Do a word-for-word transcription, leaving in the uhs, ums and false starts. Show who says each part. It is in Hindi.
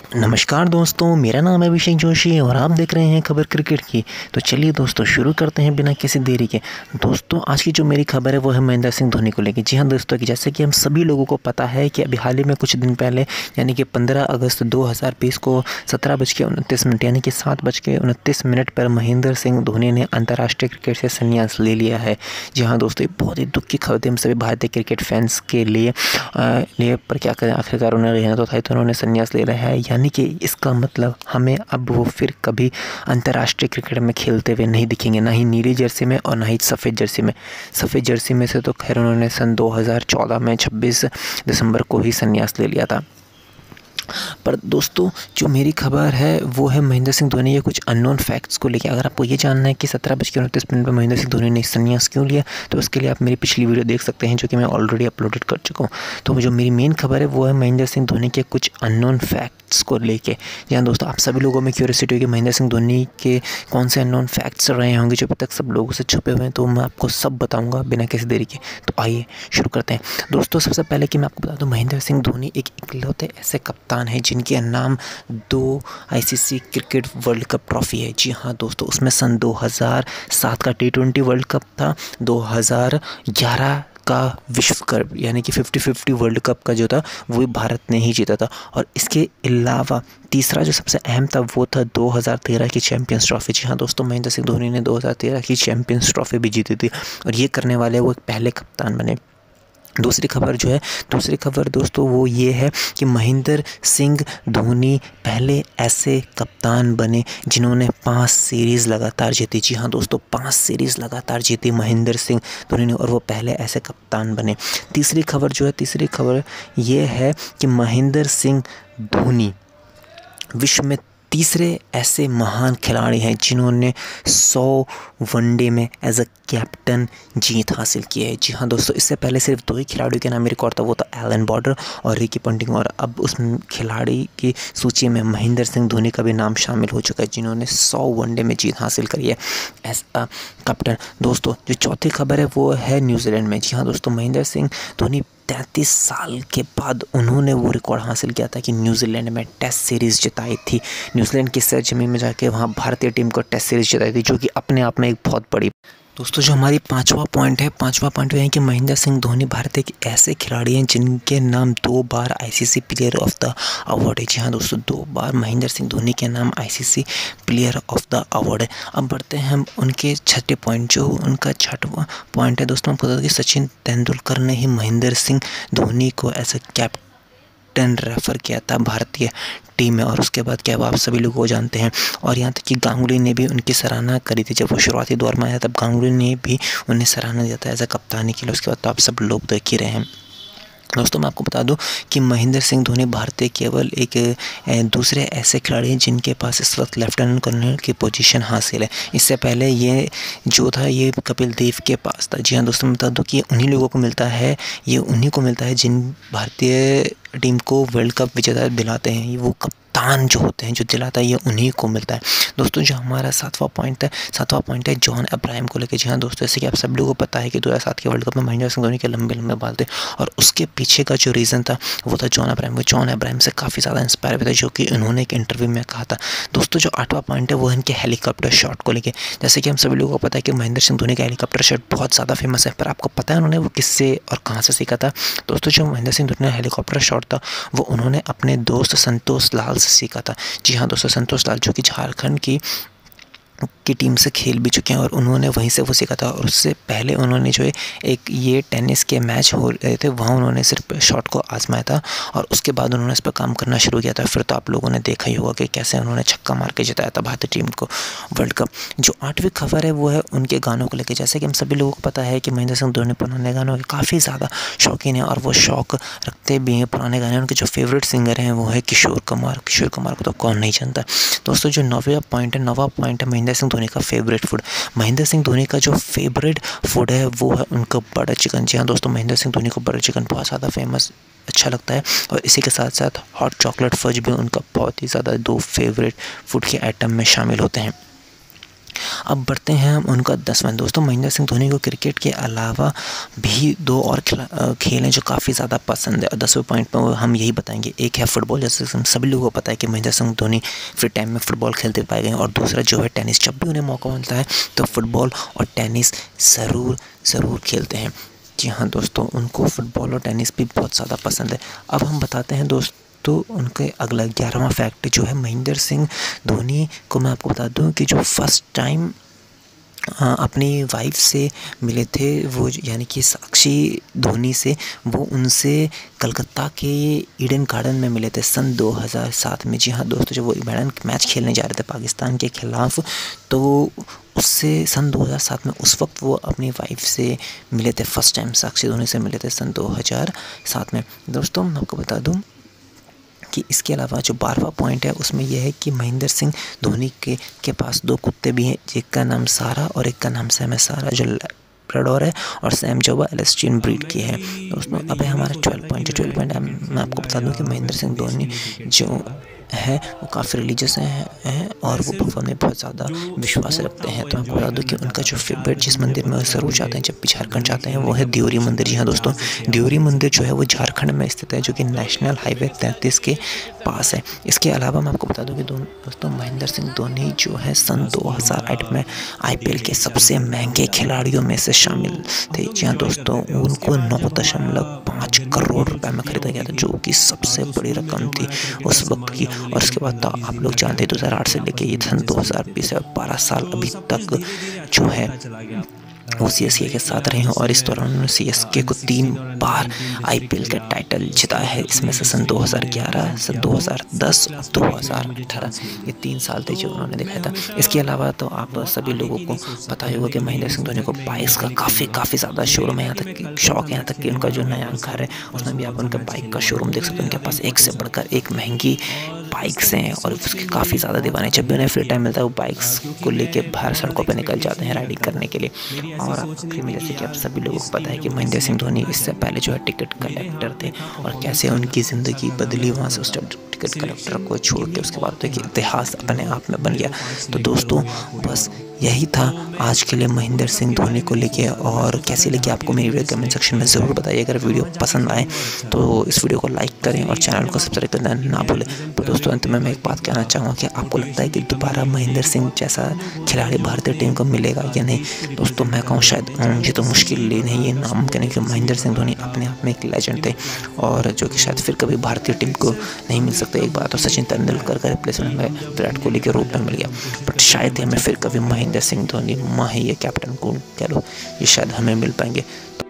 Speaker 1: नमस्कार दोस्तों, मेरा नाम है अभिषेक जोशी और आप देख रहे हैं खबर क्रिकेट की। तो चलिए दोस्तों शुरू करते हैं बिना किसी देरी के। दोस्तों आज की जो मेरी खबर है वो है महेंद्र सिंह धोनी को लेकर। जी हाँ दोस्तों, कि जैसे कि हम सभी लोगों को पता है कि अभी हाल ही में कुछ दिन पहले यानी कि पंद्रह अगस्त दो हज़ार बीस को सत्रह बज के उनतीस मिनट यानी कि सात बज के उनतीस मिनट पर महेंद्र सिंह धोनी ने अंतर्राष्ट्रीय क्रिकेट से संन्यास ले लिया है। जी हाँ दोस्तों, ये बहुत ही दुख की खबर थी हम सभी भारतीय क्रिकेट फैंस के लिए लिए पर क्या करें, आखिरकार उन्हें रहना तो था, तो उन्होंने संन्यास ले रहा है। यानी कि इसका मतलब हमें अब वो फिर कभी अंतर्राष्ट्रीय क्रिकेट में खेलते हुए नहीं दिखेंगे, ना ही नीली जर्सी में और ना ही सफ़ेद जर्सी में। सफ़ेद जर्सी में से तो खैर उन्होंने सन दो हज़ार चौदह में छब्बीस दिसंबर को ही संन्यास ले लिया था। पर दोस्तों जो मेरी खबर है वो है महेंद्र सिंह धोनी के कुछ अननोन फैक्ट्स को लेकर। अगर आपको ये जानना है कि सत्रह बज के उनतीस मिनट पर महेंद्र सिंह धोनी ने संन्यास क्यों लिया, तो उसके लिए आप मेरी पिछली वीडियो देख सकते हैं जो कि मैं ऑलरेडी अपलोडेड कर चुका हूँ। तो जो मेरी मेन खबर है वो है महेंद्र सिंह धोनी के कुछ अननोन फैक्ट्स को लेके। जहाँ दोस्तों आप सभी लोगों में क्यूरियोसिटी होगी महेंद्र सिंह धोनी के कौन से अननोन फैक्ट्स रहे होंगे जो अभी तक सब लोगों से छुपे हुए हैं, तो मैं आपको सब बताऊँगा बिना किसी देरी के। तो आइए शुरू करते हैं। दोस्तों सबसे पहले कि मैं आपको बता दूँ, महेंद्र सिंह धोनी एक इकलौते ऐसे कप्तान हैं जिनके नाम दो ICC cricket world cup trophy है। जी हाँ दोस्तों, उसमें सन दो हज़ार सात का टी ट्वेंटी वर्ल्ड कप था, दो हज़ार ग्यारह का विश्व कप यानी कि फिफ्टी फिफ्टी वर्ल्ड कप का जो था वो भारत ने ही जीता था। और इसके अलावा तीसरा जो सबसे अहम था वो था दो हज़ार तेरह की चैंपियंस ट्रॉफी। जी हाँ दोस्तों, महेंद्र सिंह धोनी ने दो हज़ार तेरह की चैंपियंस ट्रॉफी भी जीती थी और ये करने वाले वो पहले कप्तान बने। दूसरी खबर जो है दूसरी खबर दोस्तों वो ये है कि महेंद्र सिंह धोनी पहले ऐसे कप्तान बने जिन्होंने पांच सीरीज़ लगातार जीती। जी हाँ दोस्तों, पांच सीरीज़ लगातार जीती महेंद्र सिंह धोनी ने और वो पहले ऐसे कप्तान बने। तीसरी खबर जो है तीसरी खबर ये है कि महेंद्र सिंह धोनी विश्व में तीसरे ऐसे महान खिलाड़ी हैं जिन्होंने सौ वनडे में एज अ कैप्टन जीत हासिल की है। जी हाँ दोस्तों, इससे पहले सिर्फ दो ही खिलाड़ियों के नाम में रिकॉर्ड था, वो था एलन बॉर्डर और रिकी पंटिंग। और अब उस खिलाड़ी की सूची में महेंद्र सिंह धोनी का भी नाम शामिल हो चुका है जिन्होंने सौ वनडे में जीत हासिल करी है एज अ कैप्टन। दोस्तों जो चौथी खबर है वो है न्यूजीलैंड में। जी हाँ दोस्तों, महेंद्र सिंह धोनी तैंतीस साल के बाद उन्होंने वो रिकॉर्ड हासिल किया था कि न्यूजीलैंड में टेस्ट सीरीज़ जिताई थी। न्यूजीलैंड की सरजमीन में जाके वहाँ भारतीय टीम को टेस्ट सीरीज़ जिताई थी, जो कि अपने आप में एक बहुत बड़ी। दोस्तों जो हमारी पांचवा पॉइंट है पांचवा पॉइंट ये है कि महेंद्र सिंह धोनी भारत के ऐसे खिलाड़ी हैं जिनके नाम दो बार ICC player of the award है। जी हाँ दोस्तों, दो बार महेंद्र सिंह धोनी के नाम ICC player of the award है। अब बढ़ते हैं हम उनके छठे पॉइंट। जो उनका छठवां पॉइंट है दोस्तों, हमको बता दें कि सचिन तेंदुलकर ने ही महेंद्र सिंह धोनी को एज अ कैप्टन रेफर किया था भारतीय टीम में। और उसके बाद क्या आप सभी लोग वो जानते हैं। और यहाँ तक कि गांगुली ने भी उनकी सराहना करी थी जब वो शुरुआती दौर में आया, तब गांगुली ने भी उन्हें सराहना दिया था एज अ कप्तानी के लिए। उसके बाद तो आप सब लोग देख ही रहे हैं। दोस्तों मैं आपको बता दूं कि महेंद्र सिंह धोनी भारतीय केवल एक दूसरे ऐसे खिलाड़ी हैं जिनके पास इस वक्त लेफ्टिनेंट कर्नल की पोजीशन हासिल है। इससे पहले ये जो था ये कपिल देव के पास था। जी हाँ दोस्तों, मैं बता दूं कि उन्हीं लोगों को मिलता है ये उन्हीं को मिलता है जिन भारतीय टीम को वर्ल्ड कप विजेता दिलाते हैं। वो कप्तान जो होते हैं जो दिलाता है ये उन्हीं को मिलता है। दोस्तों जो हमारा सातवां पॉइंट है सातवां पॉइंट है जॉन अब्राहम को लेकर। जी हाँ दोस्तों, जैसे कि आप सब लोगों को पता है कि दो हज़ार सात के वर्ल्ड कप में महेंद्र सिंह धोनी के लंबे लंबे बाल थे और उसके पीछे का जो रीज़न था वो था जॉन अब्राहम को। जॉन अब्राहम से काफ़ी ज़्यादा इंस्पायर हुए थे, जो कि उन्होंने एक इंटरव्यू में कहा था। दोस्तों जो आठवां पॉइंट है वो है इनके हेलीकॉप्टर शॉट को लेकर। जैसे कि हम सभी लोगों को पता है कि महेंद्र सिंह धोनी का हेलीकॉप्टर शॉट बहुत ज़्यादा फेमस है, पर आपको पता है उन्होंने वो किससे और कहाँ से सीखा था? दोस्तों जो महेंद्र सिंह धोनी का हेलीकॉप्टर शॉट था वो उन्होंने अपने दोस्त संतोष लाल से सीखा था। जी हाँ दोस्तों, संतोष लाल जो कि झारखंड की की टीम से खेल भी चुके हैं और उन्होंने वहीं से वो सीखा था। और उससे पहले उन्होंने जो है एक ये टेनिस के मैच हो रहे थे वहाँ उन्होंने सिर्फ शॉट को आजमाया था और उसके बाद उन्होंने इस पर काम करना शुरू किया था। फिर तो आप लोगों ने देखा ही होगा कि कैसे उन्होंने छक्का मार के जिताया था भारतीय टीम को वर्ल्ड कप। जो आठवीं खबर है वो है उनके गानों को लेकर। जैसे कि हम सभी लोगों को पता है कि महेंद्र सिंह धोनी पुराने गानों के काफ़ी ज़्यादा शौकीन है और वो शौक रखते भी हैं पुराने गाने। उनके जो फेवरेट सिंगर हैं वो है किशोर कुमार। किशोर कुमार को तो कौन नहीं जानता। दोस्तों जो नौवां पॉइंट है नौवां पॉइंट है महेंद्र सिंह धोनी का फेवरेट फूड। महेंद्र सिंह धोनी का जो फेवरेट फूड है वो है उनका बटर चिकन। जी हाँ दोस्तों, महेंद्र सिंह धोनी को बटर चिकन बहुत ज़्यादा फेमस अच्छा लगता है और इसी के साथ साथ हॉट चॉकलेट फज भी उनका बहुत ही ज़्यादा दो फेवरेट फूड के आइटम में शामिल होते हैं। अब बढ़ते हैं हम उनका दसवां। दोस्तों महेंद्र सिंह धोनी को क्रिकेट के अलावा भी दो और खेल हैं जो काफ़ी ज़्यादा पसंद है, और दसवें पॉइंट पर हम यही बताएंगे। एक है फुटबॉल, जैसे हम सभी लोगों को पता है कि महेंद्र सिंह धोनी फ्री टाइम में फ़ुटबॉल खेलते पाए गए, और दूसरा जो है टेनिस। जब भी उन्हें मौका मिलता है तो फुटबॉल और टेनिस ज़रूर ज़रूर खेलते हैं। जी हाँ दोस्तों, उनको फुटबॉल और टेनिस भी बहुत ज़्यादा पसंद है। अब हम बताते हैं दोस्त तो उनके अगला ग्यारहवां फैक्ट जो है महेंद्र सिंह धोनी को मैं आपको बता दूं कि जो फर्स्ट टाइम अपनी वाइफ से मिले थे वो, यानी कि साक्षी धोनी से, वो उनसे कलकत्ता के ईडन गार्डन में मिले थे सन दो हज़ार सात में। जी हाँ दोस्तों, जब वो ईडन मैच खेलने जा रहे थे पाकिस्तान के खिलाफ, तो उससे सन दो हज़ार सात में उस वक्त वो अपनी वाइफ से मिले थे। फर्स्ट टाइम साक्षी धोनी से मिले थे सन दो हज़ार सात में। दोस्तों मैं आपको बता दूं कि इसके अलावा जो बारहवां पॉइंट है उसमें यह है कि महेंद्र सिंह धोनी के के पास दो कुत्ते भी हैं, एक का नाम सारा और एक का नाम सैम है। सारा जो लैब्राडोर है और सैम जो है एल्सेस्टियन ब्रीड की है। दोस्तों अब है हमारा ट्वेल्व पॉइंट ट्वेल्व पॉइंट मैं आपको बता दूं कि महेंद्र सिंह धोनी जो है वो काफ़ी रिलीजियस हैं हैं और वो भगवान में बहुत ज़्यादा विश्वास रखते हैं। तो आपको बता दूं कि उनका जो फेवरेट जिस मंदिर में वो ज़रूर जाते हैं जब भी झारखंड जाते हैं वो है देवरी मंदिर। जी हाँ दोस्तों, देवरी मंदिर जो है वो झारखंड में स्थित है, जो कि नेशनल हाईवे तैंतीस के पास है। इसके अलावा मैं आपको बता दूं कि दोस्तों महेंद्र सिंह धोनी जो है सन दो हज़ार आठ में आईपीएल के सबसे महंगे खिलाड़ियों में से शामिल थे। जी हाँ दोस्तों, उनको नौ दशमलव पाँच करोड़ रुपए में खरीदा गया था, जो कि सबसे बड़ी रकम थी उस वक्त की। और उसके बाद तो आप लोग जानते हैं दो हज़ार आठ से लेके ये सन दो हज़ार बीस है, बारह साल अभी तक जो है वो सीएसके के साथ रहे हैं, और इस दौरान उन्होंने सीएसके को तीन बार आईपीएल का टाइटल जिताया है। इसमें से सन दो हज़ार ग्यारह, सन दो हज़ार दस और दो हज़ार अठारह, ये तीन साल थे जो उन्होंने दिखाया था। इसके अलावा तो आप सभी लोगों को पता ही होगा कि महेंद्र सिंह धोनी को बाइक्स का काफ़ी काफ़ी ज़्यादा शोरूम है, यहाँ तक कि शौक है, यहाँ तक कि उनका जो नया घर है उसमें भी आप उनका बाइक का शोरूम देख सकते हैं। उनके पास एक से बढ़कर एक महंगी बाइक्स हैं और उसके काफ़ी ज़्यादा दीवाने। जब भी उन्हें फ्री टाइम मिलता है वो बाइक्स को लेके बाहर सड़कों पे निकल जाते हैं राइडिंग करने के लिए। और आखिर में जैसे कि आप सभी लोगों को पता है कि महेंद्र सिंह धोनी इससे पहले जो है टिकट कलेक्टर थे, और कैसे उनकी ज़िंदगी बदली वहाँ से उस टिकट कलेक्टर को छोड़ के उसके बाद तो एक इतिहास अपने आप में बन गया। तो दोस्तों बस यही था आज के लिए महेंद्र सिंह धोनी को लेके, और कैसी लगी आपको मेरी वीडियो कमेंट सेक्शन में ज़रूर बताइए। अगर वीडियो पसंद आए तो इस वीडियो को लाइक करें और चैनल को सब्सक्राइब करना ना भूलें। तो दोस्तों अंत में मैं एक बात कहना चाहूँगा कि आपको लगता है कि दोबारा महेंद्र सिंह जैसा खिलाड़ी भारतीय टीम को मिलेगा या नहीं? दोस्तों मैं कहूँ शायद ये तो मुश्किल ही नहीं, ये नामुमकिन है कि महेंद्र सिंह धोनी अपने आप में एक लेजेंड थे, और जो कि शायद फिर कभी भारतीय टीम को नहीं मिल सकते। एक बार तो सचिन तेंदुलकर का रिप्लेसमेंट में विराट कोहली के रूप में मिल गया, बट शायद हमें फिर कभी महेंद्र सिंह धोनी माही या कैप्टन कूल कह लो, ये शायद हमें मिल पाएंगे।